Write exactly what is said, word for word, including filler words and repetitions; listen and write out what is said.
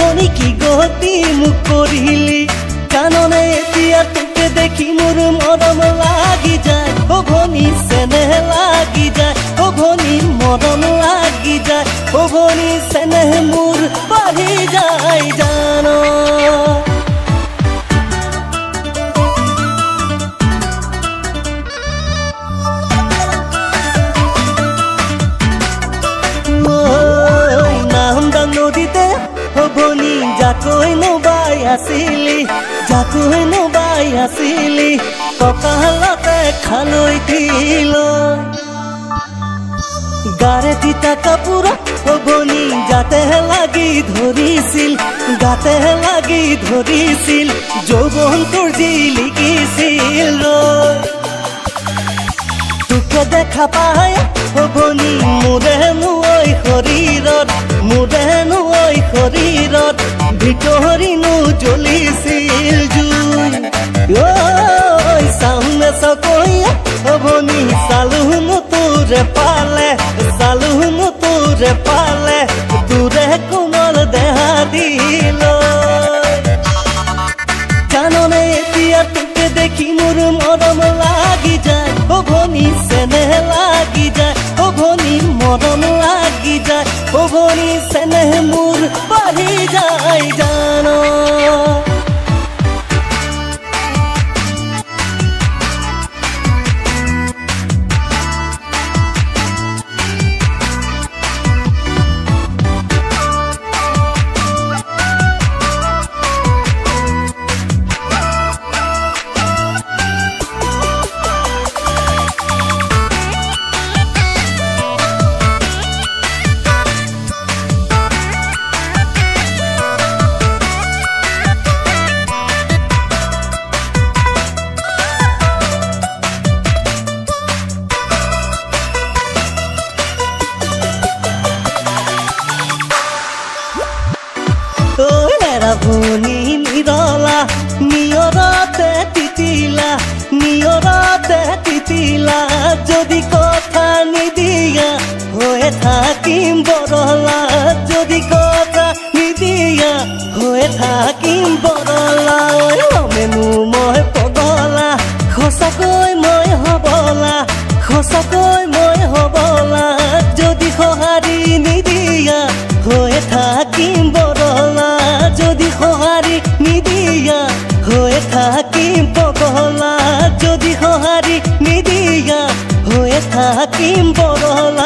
ভনী কি গতি মোক কৰিলি কাননে এতিয়া তোকে দেখি মোৰ মৰম লাগি যায় অ ভনী চেনেহ লাগি যায় অ ভনী মৰম লাগি যায় অ ভনী চেনেহ মোৰ বাঢ়ি যায় জানো নদীতে ভনী যাকৈ নবাই আছিলি যাকৈ নবাই আছিলি কঁকালতে খালৈ দিল গাৰে তিতা কাপোৰত ভনী যাতে লাগি ধৰিছিল গাতে লাগি ধৰিছিল যৌৱন তোৰ জিলিকিছিল তোকে দেখা পাই ভনী মোৰে নৈ শৰীৰত মোৰে নৈ শৰীৰত ভিতৰিনো জ্বলিছিল জুই ঐ চাউনে চকৈয়া ভনী চালোনো তোৰে পালে চালোনো তোৰে পালে তোৰে কোমল দেহা দিল জাননে এতিয়া তোকে দেখি মোৰ মৰম লাগি যায় অ ভনী চেনেহ লাগি যায় অ ভনী মৰম লাগি যায় অ ভনী চেনেহ মোৰ বাঢ়ি যায় জানো ভনী নিৰলা নিয়ৰতে তিতিলা নিয়ৰতে তিতিলা যদি কথা নিদিয়া হৈ থাকিম বৰলা যদি কথা নিদিয়া হৈ থাকিম বৰলা মেনু মই পগলা সঁচাকৈ মই হবলা সঁচাকৈ মই হবলা যদি সঁহাৰি নিদিয়া হৈ থাকিম বৰলা যদি সঁহাৰি নিদিয়া হৈ থাকিম পগলা যদি সঁহাৰি নিদিয়া হৈ থাকিম বৰলা